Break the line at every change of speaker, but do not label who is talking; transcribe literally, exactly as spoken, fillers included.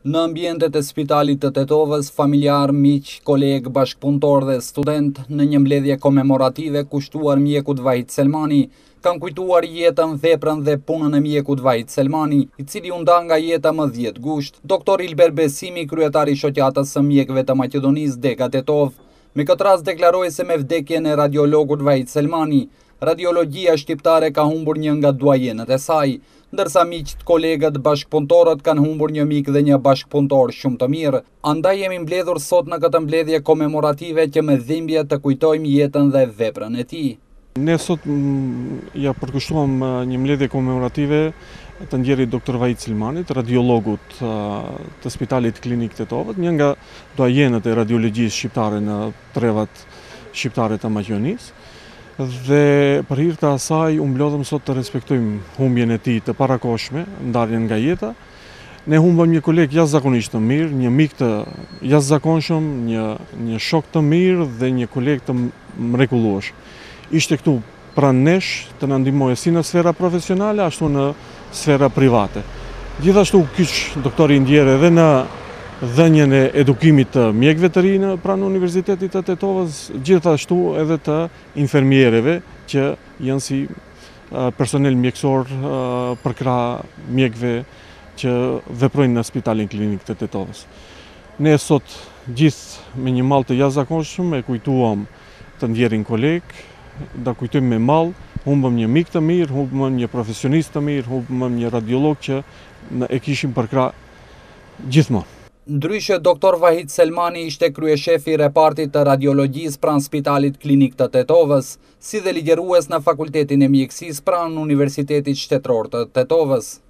Në ambientet e spitalit të Tetovës, familjar, miq, koleg, bashkëpunëtor dhe student, në një mbledhje komemorative kushtuar mjekut Vahid Selmani, kanë kujtuar jetën, veprën dhe punën e mjekut Vahid Selmani, i cili u nda nga jeta më dhjetë gusht. Doktor Ilber Besimi, kryetari i shoqatës së mjekëve të Maqedonisë Dega Tetov, me këtë rast deklaroi se me vdekjen e radiologut Vahid Selmani, radiologjia shqiptare ka humbur një nga duajenët e saj, ndërsa miqt, kolegët, bashkëpunëtorët kanë humbur një mik dhe një bashkëpunëtor shumë të mirë. Andaj jemi mbledhur sot në këtë mbledhje komemorative që me dhimbje të kujtojmë jetën dhe veprën e tij.
Ne sot ja përkushtuam një mbledhje komemorative të ndjerit doktor Vahid Selmanit, radiologut të Spitalit Klinik Tetovët, një nga duajenët e radiologjisë shqiptare në trevat shqiptare të Maqedonisë. Dhe për hir të asaj u mblodhëm sot të respektojmë humbjen e tij të parakohshme, ndarjen nga jeta. Ne humbëm një koleg jashtëzakonisht të mirë, një mik të jashtëzakonshëm, një një shok të mirë dhe një koleg të mrekullueshëm. Ishte këtu pranë nesh të na ndihmojë si në sfera profesionale ashtu në sfera private. Gjithashtu kyç doktori ndjer edhe në dhënien e edukimit të mjekëve të rinë pranë Universitetit të Tetovës, gjithashtu edhe të infermierëve që janë si personel mjekësor përkrah mjekëve që veprojnë në Spitalin Klinik të Tetovës. Ne sot gjithë me një mall të jashtëzakonshëm e kujtuam të ndjerin koleg, da kujtojmë me mall, humbëm një mik të mirë, humbëm një profesionist të mirë, humbëm një radiolog që e kishim përkrah gjithmonë.
Ndryshe, doktor Vahid Selmani ishte kryeshefi i repartit të radiologjisë pranë Spitalit Klinik të Tetovës, si dhe ligjerues në Fakultetin e Mjekësisë pranë Universitetit Shtetëror të Tetovës.